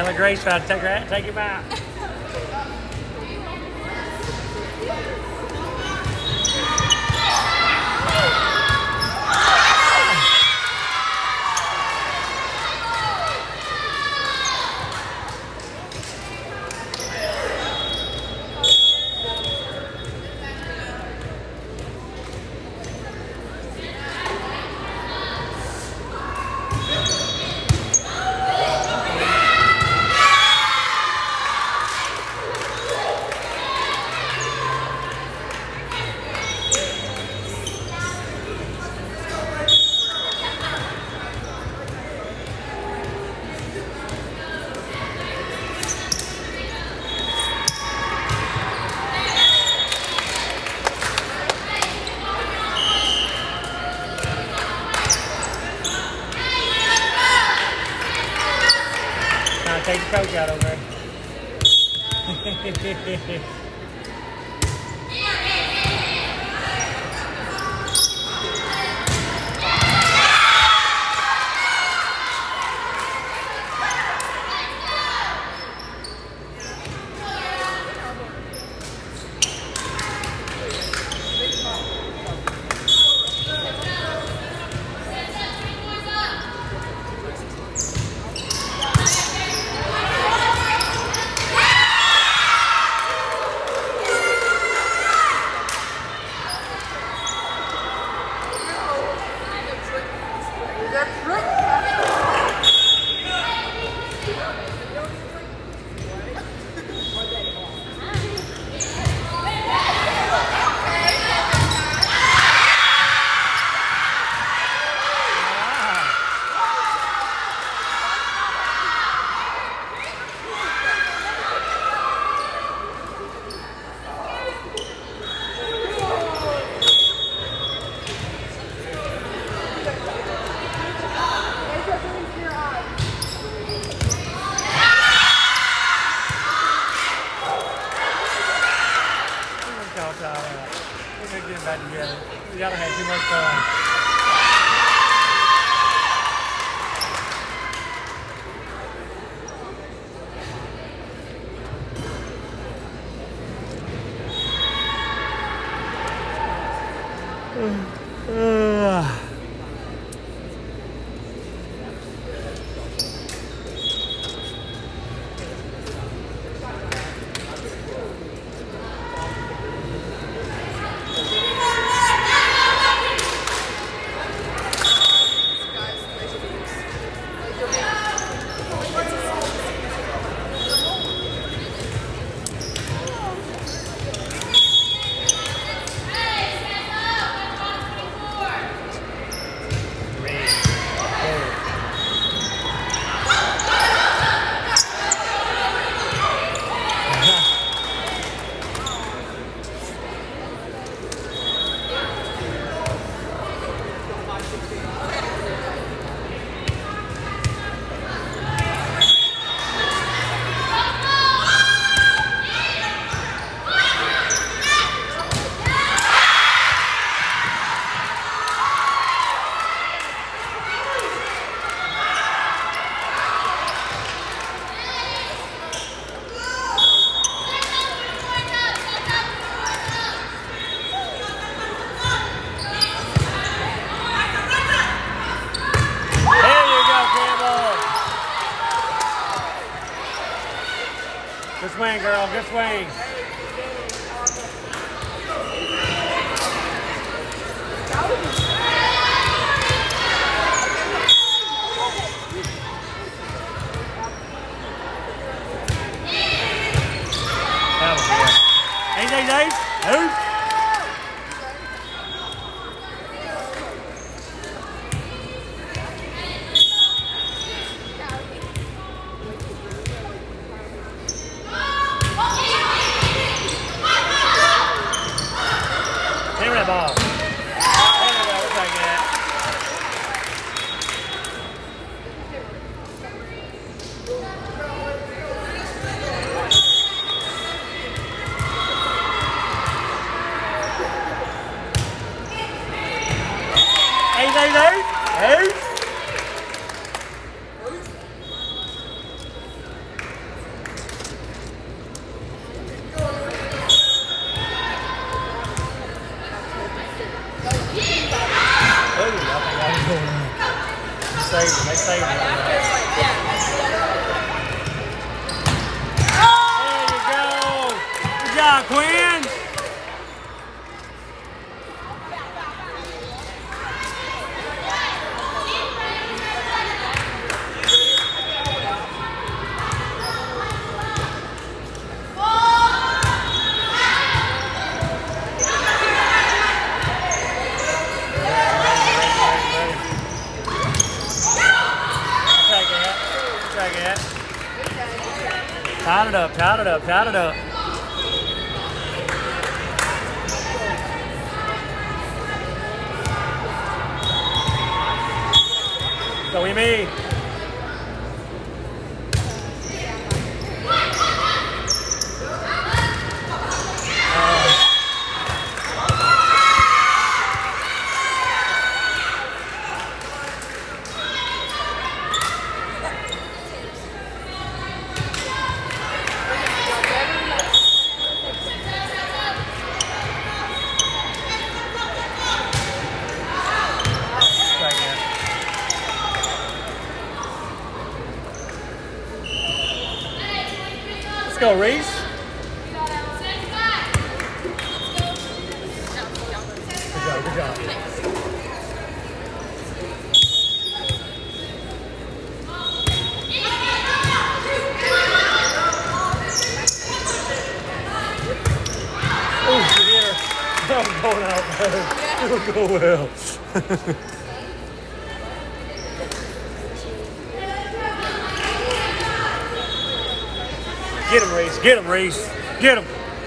Taylor Grace tried to take him out. Take the coach out over there. We're gonna get back together. We gotta have too much fun. Good swing, girl. Good swing. That was good. Easy, Dave. Move. Ball. There we go, we'll take that. saved it. There you go. Good job, Quinn. Tied it up, tied it up, tied it up. So we mean. Let's go, Reese. Good job, good job. Oh, here. That was going out there. It'll go well. Get him, Reese. Get him, Reese. Get him.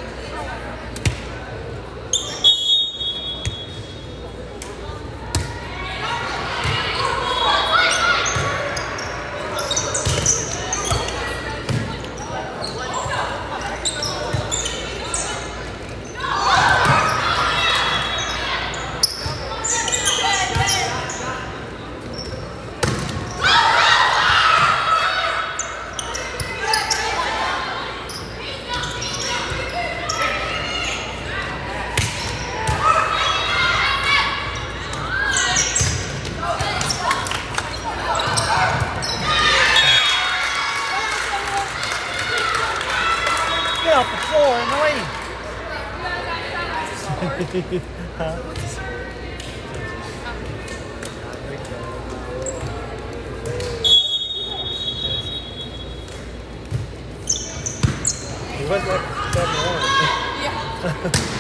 Get off the floor and leave. He was like 7-1. Yeah.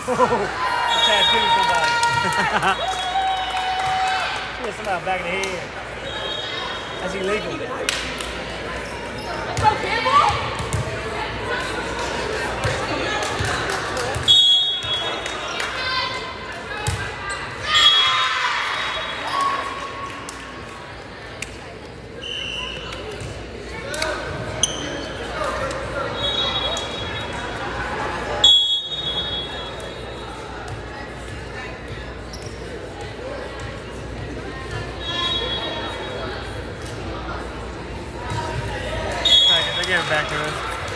Tattoo somebody. Hit somebody back in the head. That's illegal. Let's go, Campbell! They give it back to us.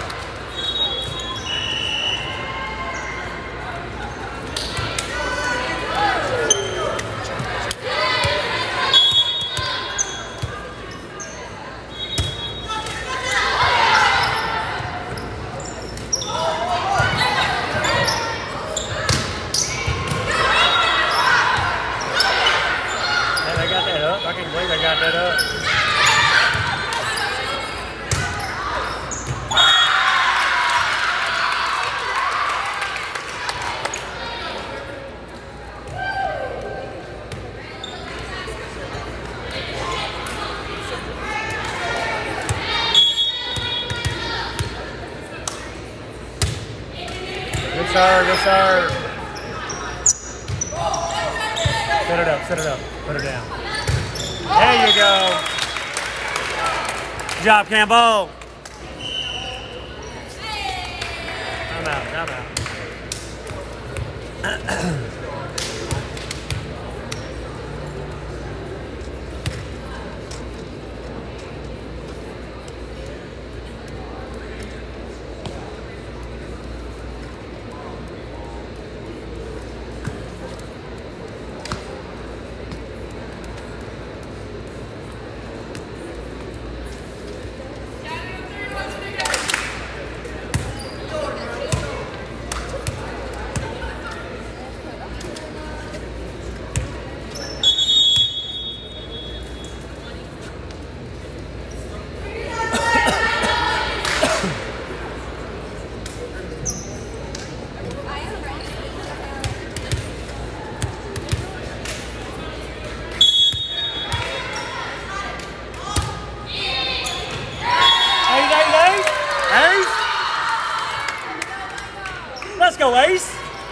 They got that up. I can't believe they got that up. Good serve, good serve. Set it up, set it up. Put it down. There you go. Good job, Campbell. Come out, come out. Ace! Let's go, Ace!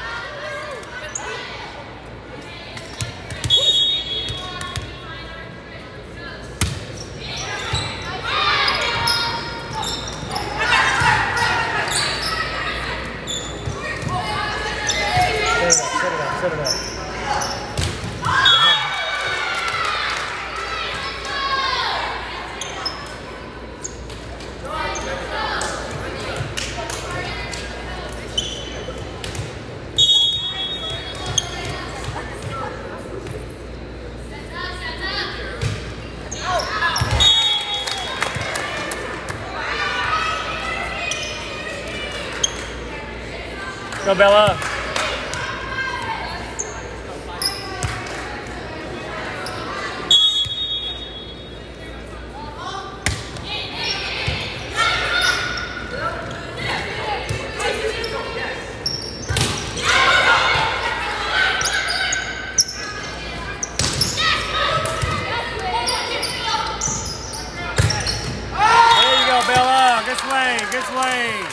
Set it up, set it up. Go, Bella. There you go, Bella. Good swing, good swing.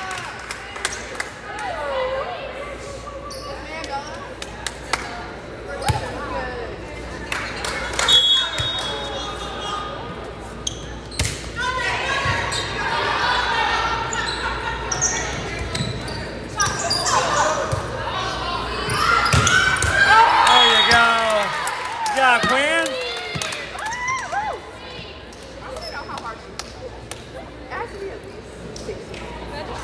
Good job, Quinn. Actually, at least 60.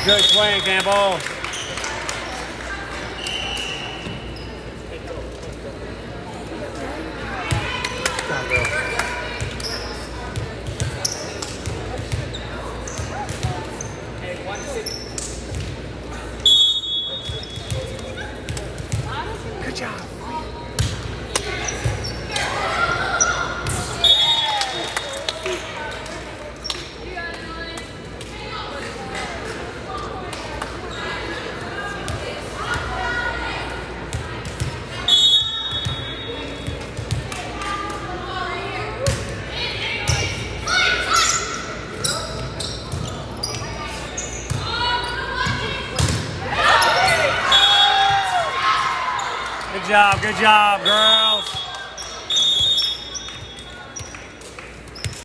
Good swing, Campbell. Good job. Good job, girls.